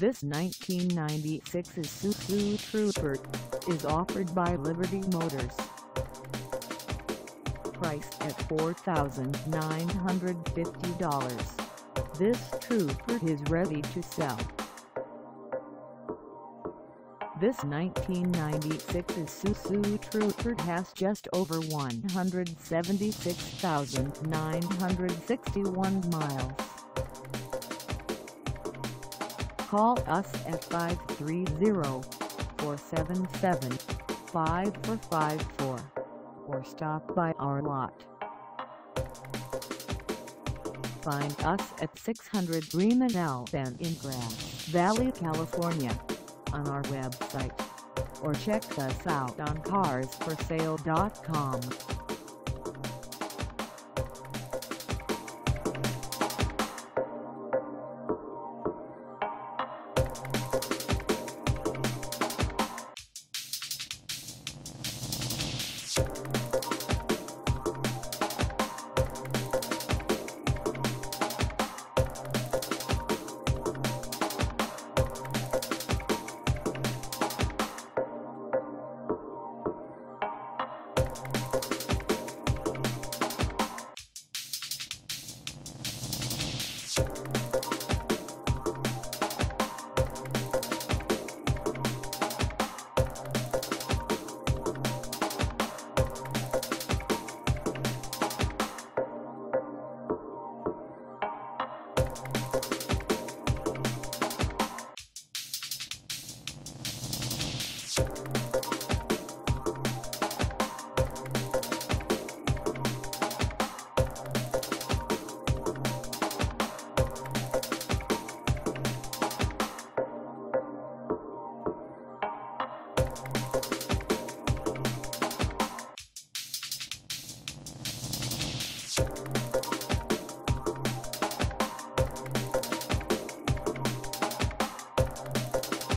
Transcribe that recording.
This 1996 Isuzu Trooper is offered by Liberty Motors. Priced at $4,950, this Trooper is ready to sell. This 1996 Isuzu Trooper has just over 176,961 miles. Call us at 530-477-5454 or stop by our lot. Find us at 600 FREEMAN in Grass Valley, California on our website, or check us out on carsforsale.com.